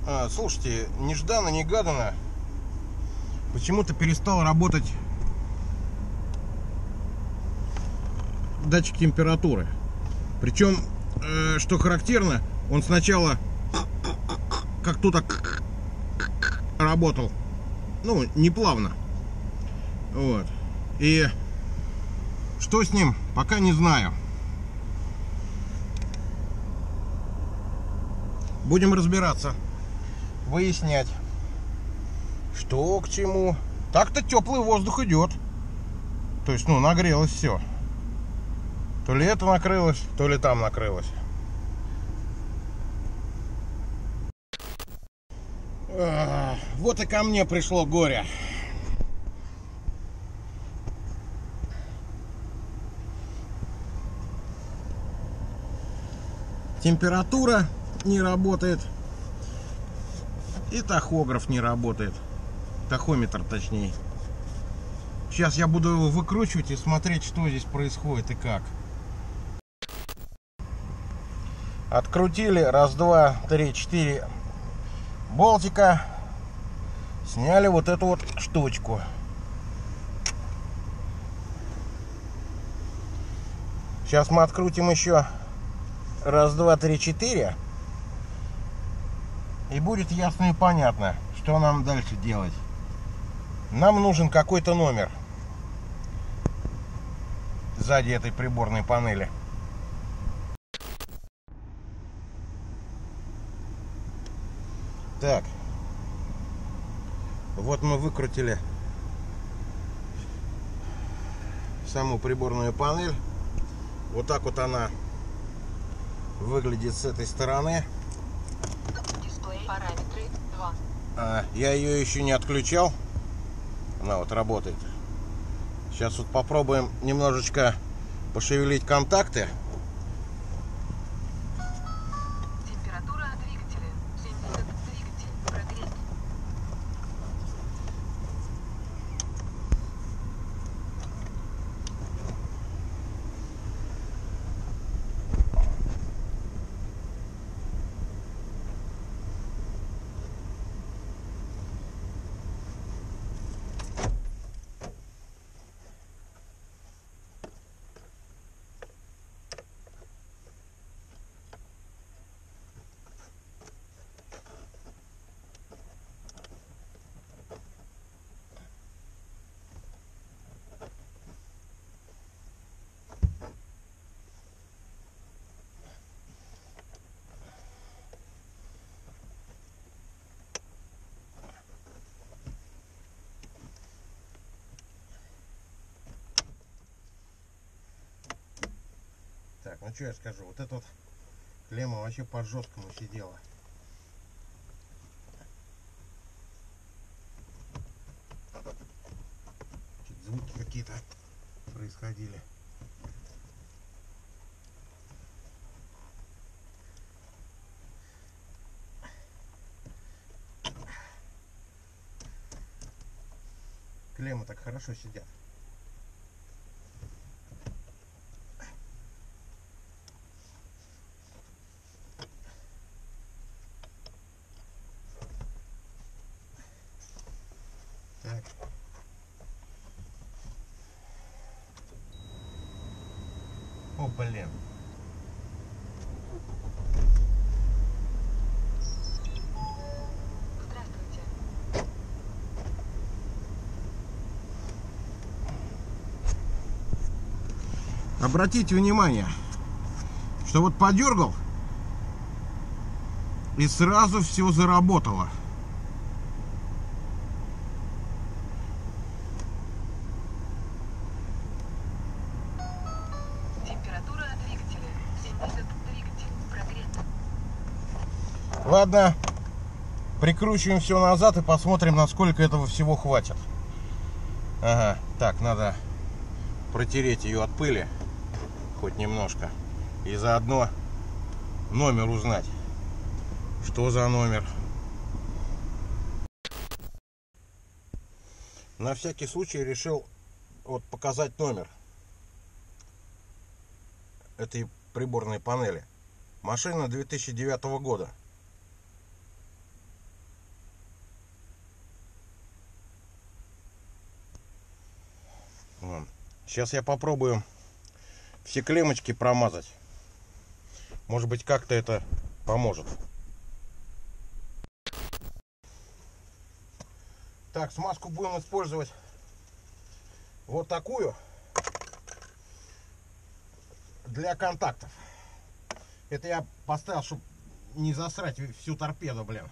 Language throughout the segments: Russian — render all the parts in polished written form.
Слушайте, нежданно-негаданно почему-то перестал работать датчик температуры. Причем, что характерно, он сначала как тут так работал, ну, не плавно. Вот. И что с ним, пока не знаю. Будем разбираться, выяснять, что к чему. Так-то теплый воздух идет. То есть, ну, нагрелось все. То ли это накрылось, то ли там накрылось. Вот и ко мне пришло горе. Температура не работает. И тахограф не работает. Тахометр, точнее. Сейчас я буду его выкручивать и смотреть, что здесь происходит и как. Открутили раз, два, три, четыре болтика. Сняли вот эту вот штучку. Сейчас мы открутим еще раз, два, три, четыре. И будет ясно и понятно, что нам дальше делать. Нам нужен какой-то номер сзади этой приборной панели. Так. Вот мы выкрутили саму приборную панель. Вот так вот она выглядит с этой стороны. Дисплей параметры 2. Я ее еще не отключал. Она вот работает. Сейчас вот попробуем немножечко пошевелить контакты. Температура двигателя 70, двигатель прогрет. Так, ну что я скажу, вот эта вот клемма вообще по жесткому сидела. Звуки какие-то происходили. Клеммы так хорошо сидят. Так. О, блин. Здравствуйте. Обратите внимание, что вот подергал и сразу все заработало. Температура двигателя 70, двигатель прогрет. Ладно, прикручиваем все назад и посмотрим, насколько этого всего хватит. Ага, так, надо протереть ее от пыли, хоть немножко. И заодно номер узнать. Что за номер? На всякий случай решил вот показать номер этой приборной панели. Машина 2009 года. Сейчас я попробую все клеммочки промазать. Может быть, как-то это поможет. Так, смазку будем использовать вот такую для контактов. Это я поставил, чтобы не засрать всю торпеду, блин.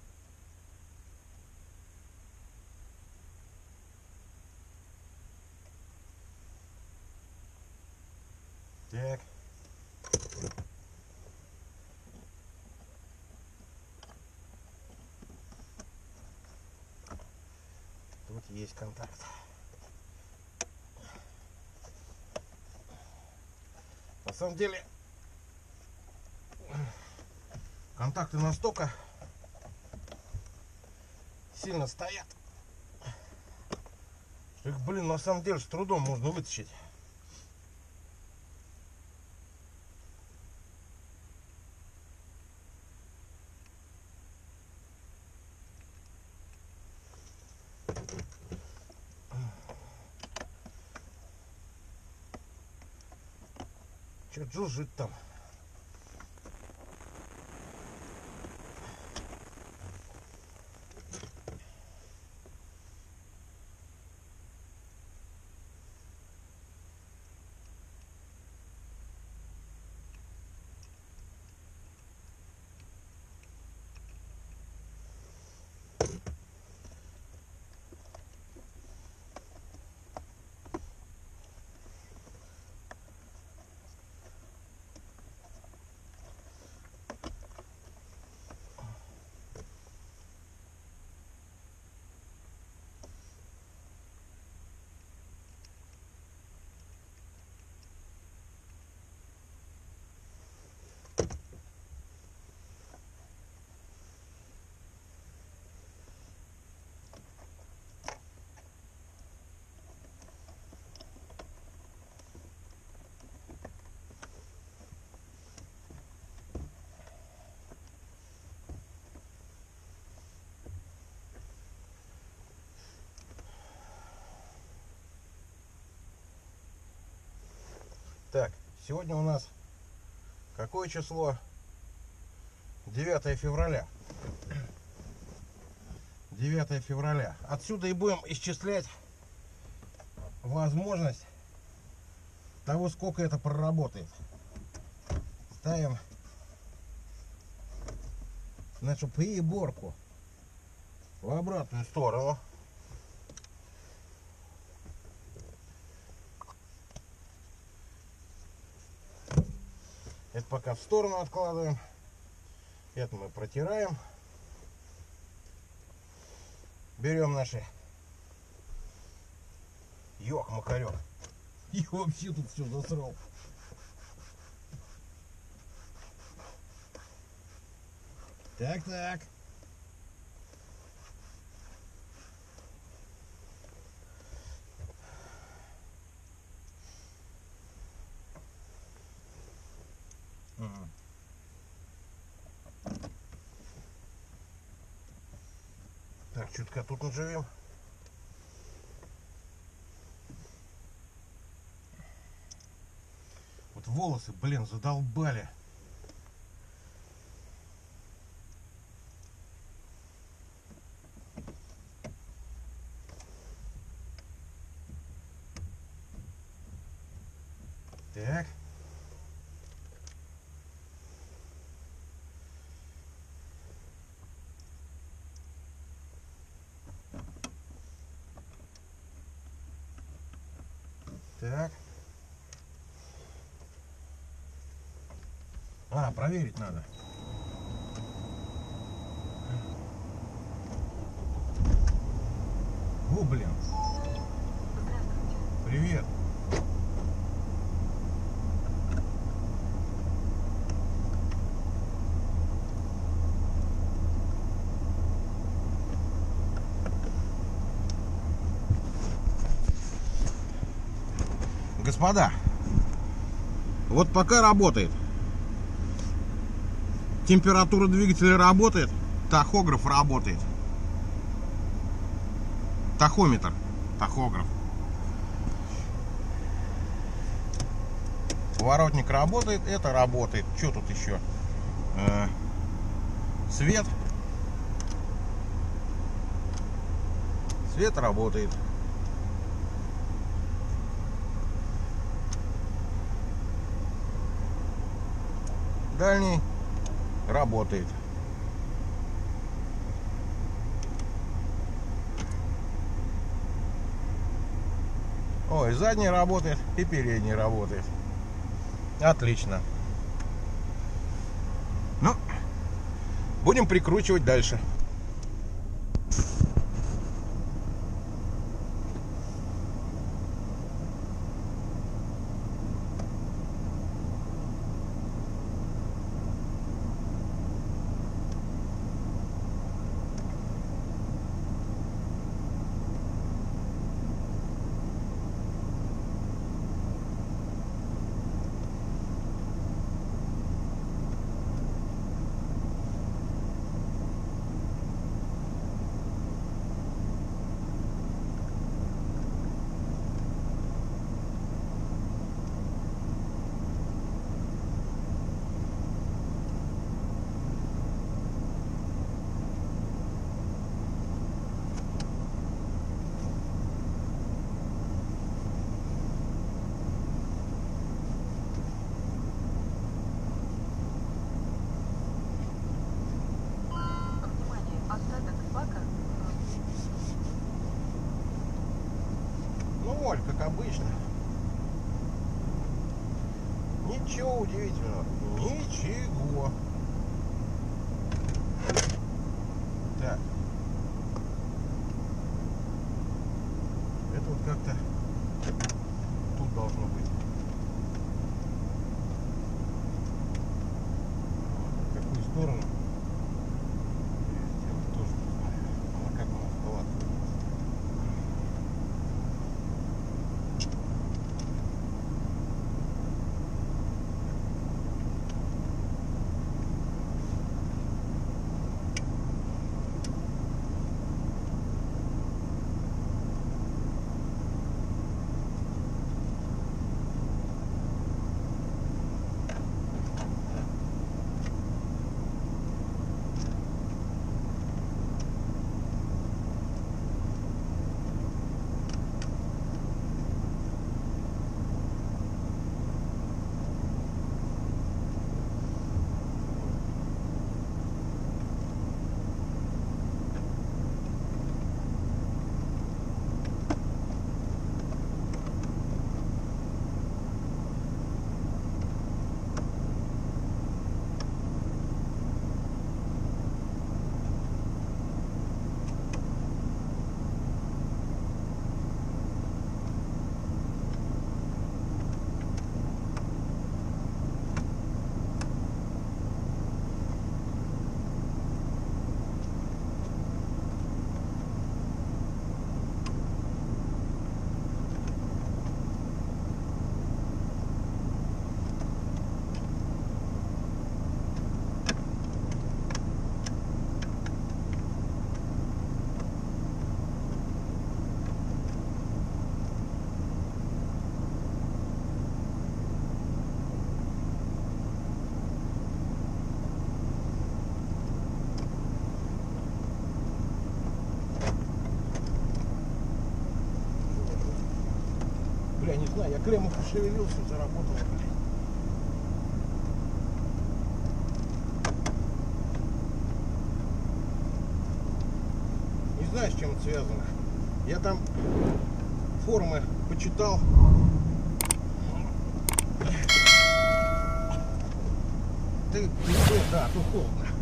Так. Тут есть контакт. На самом деле контакты настолько сильно стоят, что их, блин, на самом деле с трудом можно вытащить. Че жужжит там? Так, сегодня у нас какое число? 9 февраля. 9 февраля. Отсюда и будем исчислять возможность того, сколько это проработает. Ставим нашу приборку в обратную сторону. Это пока в сторону откладываем. Это мы протираем. Берем наши. Ёх-макарёк. И вообще тут все засрал. Так. Так, чутка тут наживем. Вот волосы, блин, задолбали. Так. Так. Проверить надо. О, блин. Привет. Господа, вот пока работает, температура двигателя работает, тахограф работает, тахометр, тахограф. Поворотник работает, это работает. Что тут еще? Свет. Свет работает. Дальний работает. Ой, задний работает и передний работает. Отлично. Ну, будем прикручивать дальше. Ну, Оль, как обычно. Ничего удивительного. Ничего. Так. Это вот как-то тут должно быть. В какую сторону? Сделать тоже не знаю. А как у нас была? Бля, не знаю, я кремом пошевелился, заработал. Не знаю, с чем это связано. Я там формы почитал. Ты что? Да, тут холодно.